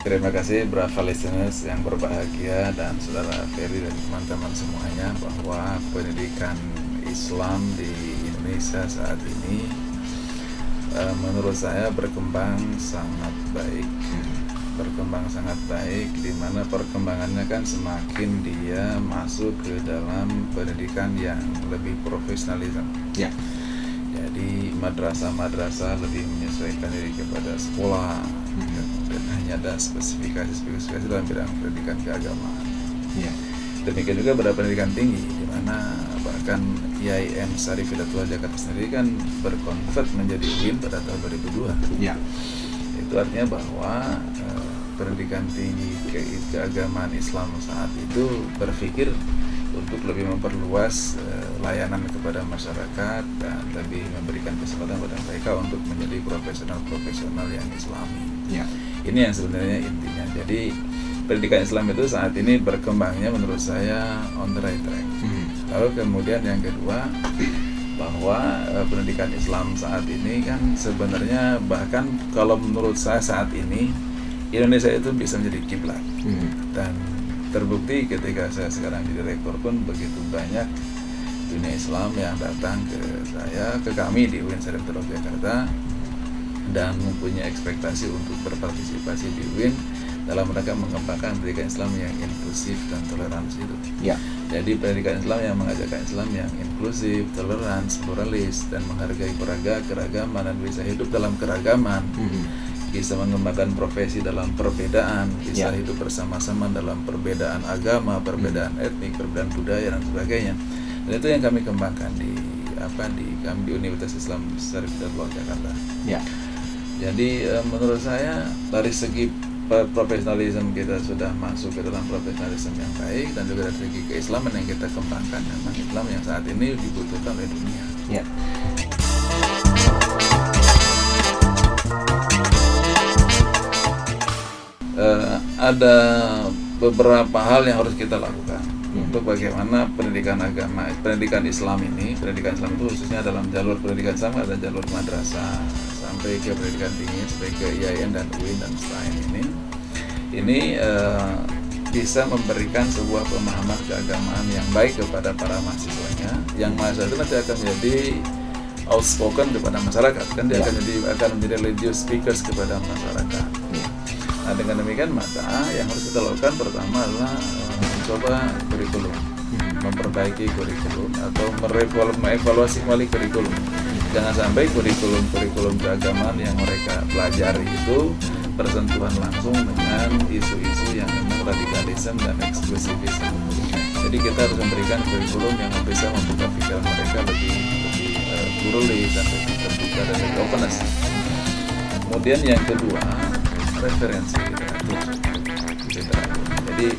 Terima kasih brava listeners yang berbahagia dan saudara Ferry dan teman-teman semuanya, bahwa pendidikan Islam di Indonesia saat ini menurut saya berkembang sangat baik. Di mana perkembangannya kan semakin dia masuk ke dalam pendidikan yang lebih profesionalisme. Ya. Jadi madrasah lebih menyesuaikan diri kepada sekolah, dan hanya ada spesifikasi dalam bidang pendidikan keagamaan. Ya. Demikian juga pada pendidikan tinggi, di mana bahkan IAIN Syarif Hidayatullah Jakarta sendiri kan berkonvert menjadi UIN pada tahun 2002. Ya. Itu artinya bahwa pendidikan tinggi keagamaan Islam saat itu berpikir untuk lebih memperluas layanan kepada masyarakat dan lebih memberikan kesempatan pada mereka untuk menjadi profesional yang Islami. Ya. Ini yang sebenarnya intinya. Jadi pendidikan Islam itu saat ini berkembangnya menurut saya on the right track. Lalu kemudian yang kedua, bahwa pendidikan Islam saat ini kan sebenarnya, bahkan kalau menurut saya saat ini Indonesia itu bisa menjadi kiblat. Dan terbukti ketika saya sekarang jadi rektor pun begitu banyak dunia Islam yang datang ke kami di UIN Syarif Hidayatullah Jakarta dan mempunyai ekspektasi untuk berpartisipasi di UIN dalam rangka mengembangkan pendidikan Islam yang inklusif dan toleransi itu. Ya. Jadi pendidikan Islam yang mengajarkan Islam yang inklusif, toleransi, pluralis, dan menghargai keragaman dan bisa hidup dalam keragaman. Bisa mengembangkan profesi dalam perbedaan, bisa hidup bersama-sama dalam perbedaan agama, perbedaan etnik, perbedaan budaya dan sebagainya. Dan itu yang kami kembangkan di Universitas Islam Syarif Hidayatullah Jakarta. Ya. Jadi menurut saya dari segi profesionalisme kita sudah masuk ke dalam profesionalisme yang baik, dan juga dari segi keislaman yang kita kembangkan, memang Islam yang saat ini dibutuhkan oleh dunia. Ya. Ada beberapa hal yang harus kita lakukan untuk bagaimana pendidikan Islam ini, pendidikan Islam itu khususnya dalam jalur pendidikan Islam ada jalur madrasah sampai ke pendidikan tinggi, sampai ke IAIN dan UIN dan selain ini bisa memberikan sebuah pemahaman keagamaan yang baik kepada para mahasiswanya, yang mahasiswa itu nanti akan menjadi outspoken kepada masyarakat, kan dia akan menjadi religious speakers kepada masyarakat. Nah, dengan demikian maka yang harus kita lakukan pertama adalah mencoba kurikulum, memperbaiki kurikulum atau mengevaluasi kembali kurikulum. Jangan sampai kurikulum keagamaan yang mereka pelajari itu bersentuhan langsung dengan isu-isu yang memang radikalisme dan eksklusivisme. Jadi kita harus memberikan kurikulum yang bisa membuka pikiran mereka lebih pluralis dan lebih terbuka dan lebih openness. Kemudian yang kedua, referensi literatur. Jadi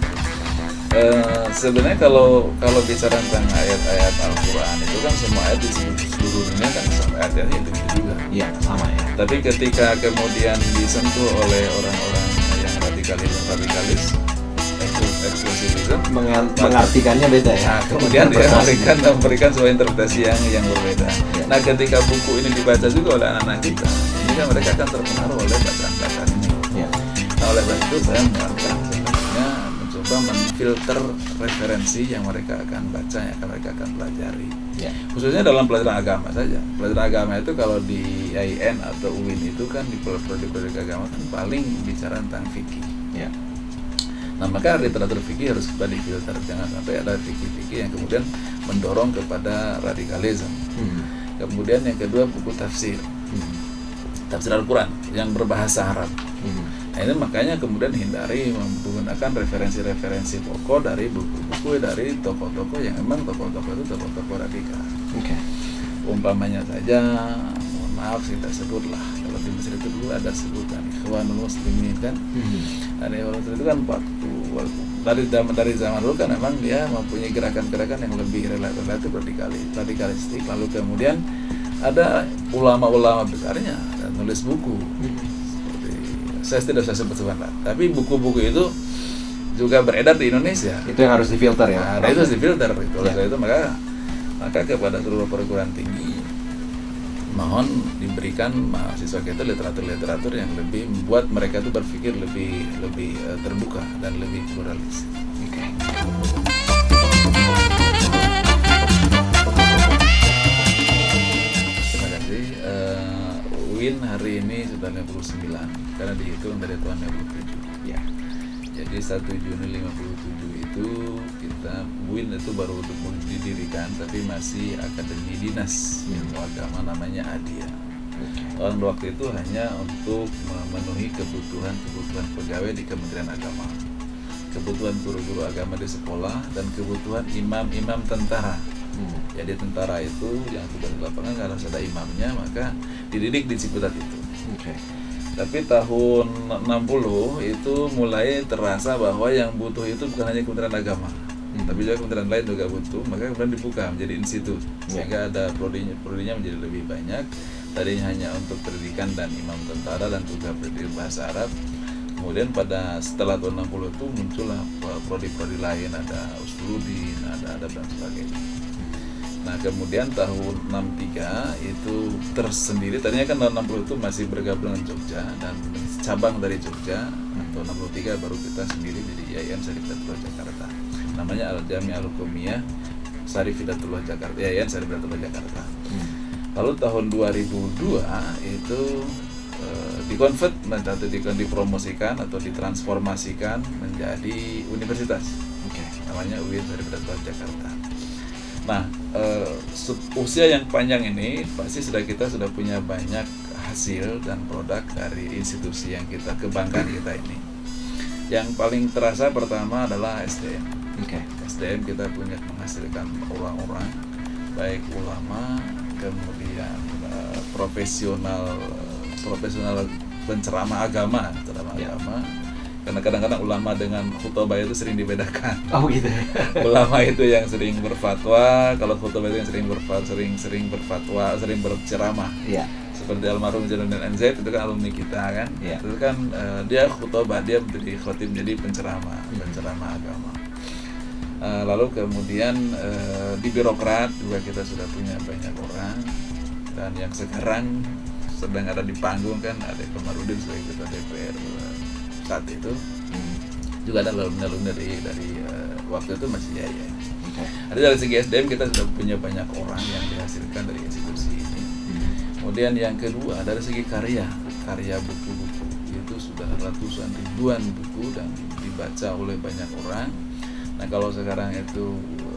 sebenarnya kalau bicara tentang ayat-ayat Al-Quran itu kan semua ayat di seluruh dunia kan sama ayat-ayatnya itu juga. Iya, sama ya. Tapi ketika kemudian disentuh oleh orang-orang yang radikalis eksklusivisme, mengartikannya beda ya. Nah, kemudian dia memberikan sebuah interpretasi yang berbeda. Ya. Nah, ketika buku ini dibaca juga oleh anak-anak kita, ini kan mereka akan terpengaruh oleh bacaan-bacaan ini. Ya. Nah, oleh sebab itu saya menyarankan sebenarnya mencoba menfilter referensi yang mereka akan baca, yang mereka akan pelajari. Ya. Khususnya dalam pelajaran agama saja. Pelajaran agama itu kalau di IAIN atau UIN itu kan di prodi agama kan paling bicara tentang fikih. Ya. Nah, maka literatur fikih harus kembali filter, jangan sampai ada fikih-fikih yang kemudian mendorong kepada radikalisme. Kemudian yang kedua, buku tafsir. Tafsir Al-Quran yang berbahasa Arab. Nah, ini makanya kemudian hindari menggunakan referensi-referensi pokok dari buku-buku dari tokoh-tokoh yang memang tokoh-tokoh itu tokoh-tokoh radikal. Umpamanya saja, mohon maaf kita sebutlah, kalau di Mesir itu dulu ada sebutan Ikhwanul Muslimin kan. Dan Ikhwanul Muslimin itu kan dari zaman dulu kan memang dia mempunyai gerakan-gerakan yang lebih relatif radikalistik. Lalu kemudian ada ulama-ulama besarnya dan nulis buku. Saya tidak bisa sebut sebentar, tapi buku-buku itu juga beredar di Indonesia. Itu yang harus difilter ya. Nah, itu harus difilter. Oleh itu maka kepada seluruh perguruan tinggi, mohon diberikan mahasiswa kita literatur yang lebih membuat mereka itu berpikir lebih terbuka dan lebih pluralis. Oke. Terima kasih. UIN hari ini sudah 59 karena dihitung dari tahun 57. Ya. Jadi 1 Juni 57 itu kita UIN itu baru didirikan, tapi masih Akademi Dinas Ilmu Agama, namanya ADIA. Tahun waktu itu hanya untuk memenuhi kebutuhan pegawai di Kementerian Agama, kebutuhan guru-guru agama di sekolah, dan kebutuhan imam-imam tentara. Jadi tentara itu yang tugas di lapangan harus ada imamnya, maka dididik di Ciputat itu. Oke. Tapi tahun 60 itu mulai terasa bahwa yang butuh itu bukan hanya Kementerian Agama, tapi juga kementerian lain juga butuh, maka kemudian dibuka menjadi institut, sehingga ada prodinya menjadi lebih banyak. Tadinya hanya untuk pendidikan dan imam tentara dan juga pendidikan bahasa Arab. Kemudian setelah tahun 60 itu muncullah prodi-prodi lain, ada Usuluddin, ada adab dan sebagainya. Nah kemudian tahun 63 itu tersendiri, tadinya kan tahun 60 itu masih bergabung dengan Jogja dan cabang dari Jogja. Tahun 63 baru kita sendiri jadi Yayan Syarif Hidayatullah Jakarta, namanya Al-Jami Al-Hukumiyah Syarif Hidayatullah Jakarta, Yayan Syarif Hidayatullah Jakarta. Lalu tahun 2002 itu dikonvert atau dipromosikan atau ditransformasikan menjadi universitas. Namanya UIN Syarif Hidayatullah Jakarta. Nah, usia yang panjang ini pasti kita sudah punya banyak hasil dan produk dari institusi yang kita kebanggaan kita ini. Yang paling terasa pertama adalah SDM. SDM kita punya menghasilkan orang-orang, baik ulama, kemudian profesional penceramah agama, karena kadang-kadang ulama dengan khutbah itu sering dibedakan. Oh gitu. Ulama itu yang sering berfatwa, kalau khutbah itu yang sering berfatwa, sering berceramah. Iya. Seperti almarhum Jalaluddin NZ itu kan alumni kita kan. Iya. Itu kan dia khutbah, dia menjadi khotib, jadi penceramah agama. Lalu kemudian di birokrat juga kita sudah punya banyak orang, dan yang sekarang sedang ada di panggung kan ada Komarudin sebagai ketua DPR saat itu. Juga ada alumni dari waktu itu masih ya. Ada dari segi SDM kita sudah punya banyak orang yang dihasilkan dari institusi ini. Kemudian yang kedua dari segi karya buku-buku itu sudah ratusan ribuan buku dan dibaca oleh banyak orang. Nah kalau sekarang itu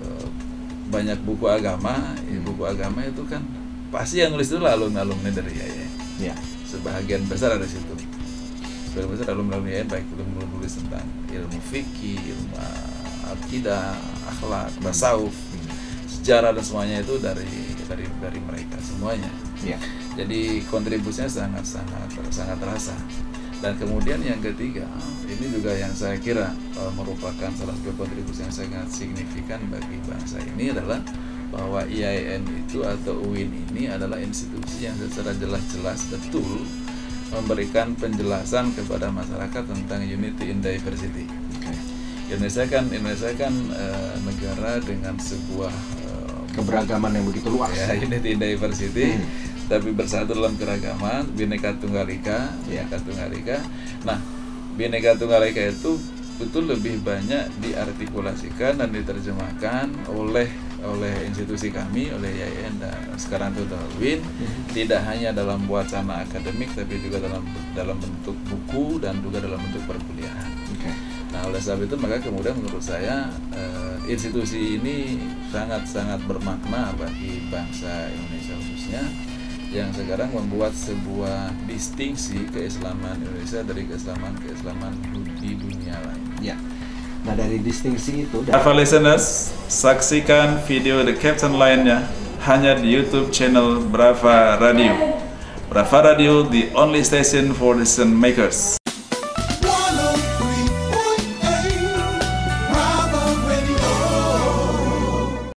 banyak buku agama, buku agama itu kan pasti yang nulis itu alumni dari ya. Sebagian besar ada situ. Sebagian besar alumni ya, baik menulis tentang ilmu fikih, ilmu akidah, akhlak, tasawuf, sejarah dan semuanya itu dari mereka semuanya. Jadi kontribusinya sangat terasa. Dan kemudian yang ketiga, ini juga yang saya kira merupakan salah satu kontribusi yang sangat signifikan bagi bangsa ini adalah bahwa IAIN itu atau UIN ini adalah institusi yang secara jelas-jelas betul memberikan penjelasan kepada masyarakat tentang unity in diversity. Indonesia kan negara dengan sebuah keberagaman yang begitu luas. Ya, unity in diversity. Tapi bersatu dalam keragaman, Bhinneka Tunggal Ika, Nah, Bhinneka Tunggal Ika itu betul lebih banyak diartikulasikan dan diterjemahkan oleh institusi kami, oleh IAIN dan sekarang itu UIN, tidak hanya dalam wacana akademik, tapi juga dalam bentuk buku dan juga dalam bentuk perkuliahan. Nah, oleh sebab itu maka kemudian menurut saya institusi ini sangat bermakna bagi bangsa Indonesia khususnya, yang sekarang membuat sebuah distingsi keislaman Indonesia dari keislaman di dunia lain. Ya. Nah dari distingsi itu. Brava listeners, saksikan video The Captain lainnya hanya di YouTube channel Brava Radio. Brava Radio, the only station for decision makers.